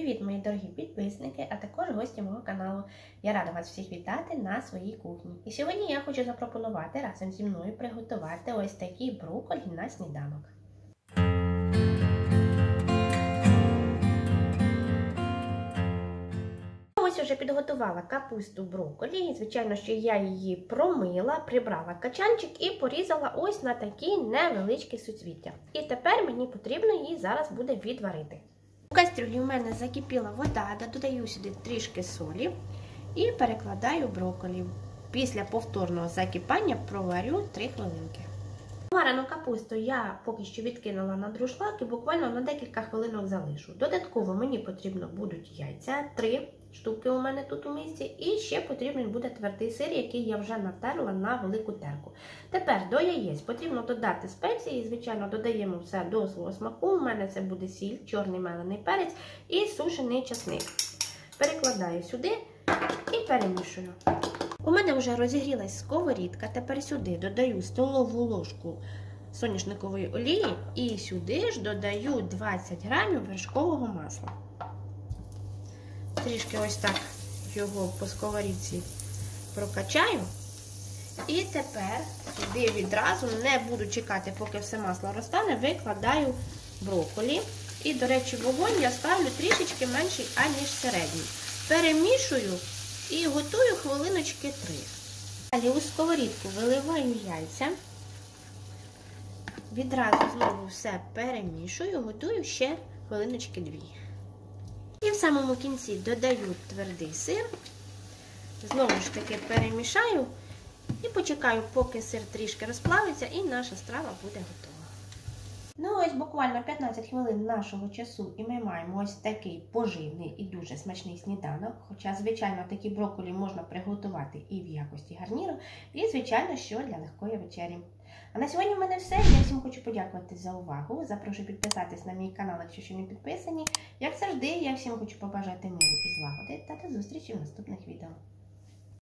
Привіт, мої дорогі підписники, а також гості мого каналу. Я рада вас всіх вітати на своїй кухні. І сьогодні я хочу запропонувати разом зі мною приготувати ось такі брокколі на сніданок. Ось уже підготувала капусту брокколі. Звичайно, що я її промила, прибрала качанчик і порізала ось на такі невеличкі суцвіття. І тепер мені потрібно її зараз буде відварити. У кастрюлі у мене закипіла вода, додаю сюди трішки солі і перекладаю брокколі. Після повторного закипання проварю 3 хвилинки. Варену капусту я поки що відкинула на друшлак і буквально на декілька хвилинок залишу. Додатково мені потрібно будуть яйця, 3 штуки у мене тут у мисці, і ще потрібен буде твердий сир, який я вже натерла на велику терку. Тепер до яєць потрібно додати спеції, звичайно, додаємо все до свого смаку. У мене це буде сіль, чорний мелений перець і сушений часник. Перекладаю сюди і перемішую. У мене вже розігрілась сковорідка, тепер сюди додаю столову ложку соняшникової олії і сюди ж додаю 20 грамів вершкового масла. Трішки ось так його по сковорідці прокачаю. І тепер сюди відразу, не буду чекати, поки все масло розтане, викладаю брокколі. І, до речі, вогонь я ставлю трішечки менший, аніж середній. Перемішую і готую хвилиночки 3. Далі у сковорідку виливаю яйця. Відразу знову все перемішую, готую ще хвилиночки 2. І в самому кінці додаю твердий сир. Знову ж таки перемішаю і почекаю, поки сир трішки розплавиться і наша страва буде готова. Ну ось буквально 15 хвилин нашого часу і ми маємо ось такий поживний і дуже смачний сніданок. Хоча, звичайно, такі брокколі можна приготувати і в якості гарніру, і, звичайно, що для легкої вечері. А на сьогодні в мене все. Я всім хочу подякувати за увагу. Запрошую підписатись на мій канал, якщо ще не підписані. Як завжди, я всім хочу побажати миру і злагоди та до зустрічі в наступних відео.